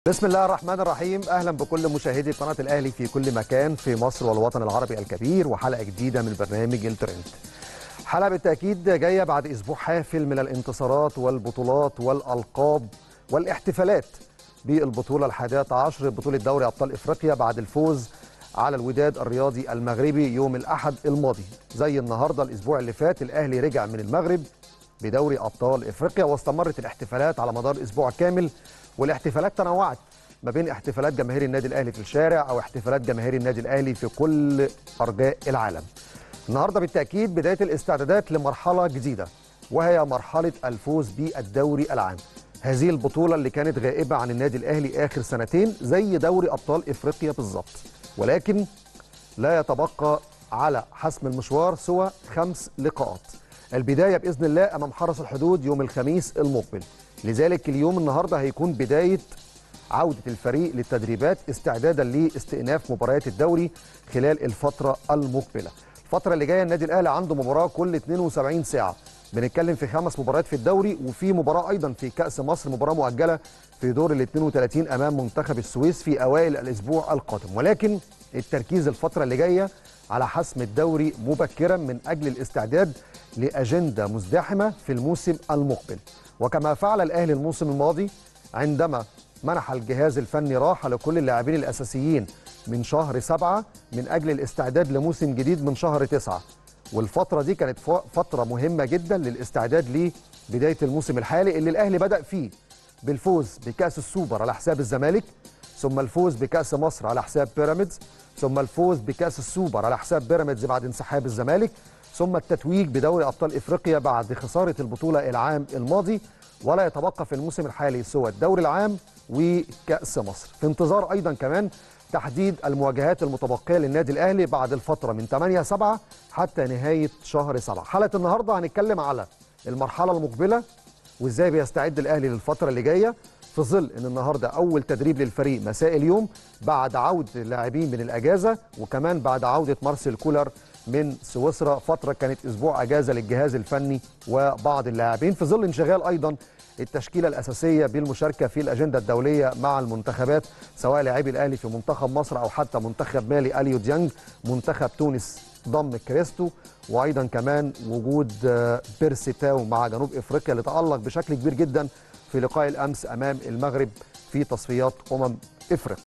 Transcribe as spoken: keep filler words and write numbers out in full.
بسم الله الرحمن الرحيم. اهلا بكل مشاهدي قناه الاهلي في كل مكان في مصر والوطن العربي الكبير، وحلقه جديده من برنامج الترند. حلقه بالتاكيد جايه بعد اسبوع حافل من الانتصارات والبطولات والالقاب والاحتفالات بالبطوله الحادية عشر بطوله دوري ابطال افريقيا بعد الفوز على الوداد الرياضي المغربي يوم الاحد الماضي. زي النهارده الاسبوع اللي فات الاهلي رجع من المغرب بدوري ابطال افريقيا، واستمرت الاحتفالات على مدار اسبوع كامل، والاحتفالات تنوعت ما بين احتفالات جماهير النادي الاهلي في الشارع او احتفالات جماهير النادي الاهلي في كل ارجاء العالم. النهارده بالتاكيد بدايه الاستعدادات لمرحله جديده، وهي مرحله الفوز بالدوري العام. هذه البطوله اللي كانت غائبه عن النادي الاهلي اخر سنتين زي دوري ابطال افريقيا بالظبط، ولكن لا يتبقى على حسم المشوار سوى خمس لقاءات. البدايه باذن الله امام حرس الحدود يوم الخميس المقبل، لذلك اليوم النهارده هيكون بدايه عوده الفريق للتدريبات استعدادا لاستئناف مباريات الدوري خلال الفتره المقبله. الفتره اللي جايه النادي الاهلي عنده مباراه كل اثنين وسبعين ساعه، بنتكلم في خمس مباريات في الدوري، وفي مباراه ايضا في كاس مصر، مباراه مؤجله في دور ال اثنين وثلاثين امام منتخب السويس في اوائل الاسبوع القادم. ولكن التركيز الفتره اللي جايه على حسم الدوري مبكرا من اجل الاستعداد لاجنده مزدحمه في الموسم المقبل، وكما فعل الاهلي الموسم الماضي عندما منح الجهاز الفني راحه لكل اللاعبين الاساسيين من شهر سبعة من اجل الاستعداد لموسم جديد من شهر تسعة. والفتره دي كانت فتره مهمه جدا للاستعداد لبدايه الموسم الحالي اللي الاهلي بدا فيه بالفوز بكاس السوبر على حساب الزمالك، ثم الفوز بكاس مصر على حساب بيراميدز، ثم الفوز بكاس السوبر على حساب بيراميدز بعد انسحاب الزمالك، ثم التتويج بدوري ابطال افريقيا بعد خساره البطوله العام الماضي. ولا يتبقى في الموسم الحالي سوى الدوري العام وكاس مصر، في انتظار ايضا كمان تحديد المواجهات المتبقيه للنادي الاهلي بعد الفتره من ثمانية سبعة حتى نهايه شهر سبعة. حلقه النهارده هنتكلم على المرحله المقبله وازاي بيستعد الاهلي للفتره اللي جايه، في ظل ان النهارده اول تدريب للفريق مساء اليوم بعد عوده اللاعبين من الاجازه، وكمان بعد عوده مارسيل كولر من سويسرا، فتره كانت اسبوع اجازه للجهاز الفني وبعض اللاعبين، في ظل انشغال ايضا التشكيله الاساسيه بالمشاركه في الاجنده الدوليه مع المنتخبات، سواء لاعبي الاهلي في منتخب مصر او حتى منتخب مالي اليو ديانج، منتخب تونس ضم كريستو، وايضا كمان وجود بيرسي تاو مع جنوب افريقيا اللي تالق بشكل كبير جدا في لقاء الامس امام المغرب في تصفيات امم افريقيا.